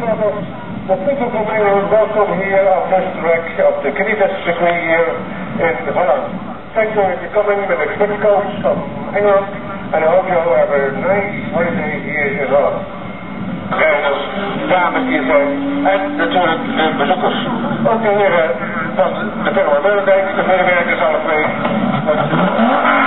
The people from England, welcome here on this track of the Canitas circuit here in Holland. Thank you for coming with the quick coach from England, and I hope you all have a nice holiday here in Holland. Rijders, dames die er zijn, en natuurlijk de bezoekers. Ook de heren van de Permanentdijk, de medewerkers alle twee.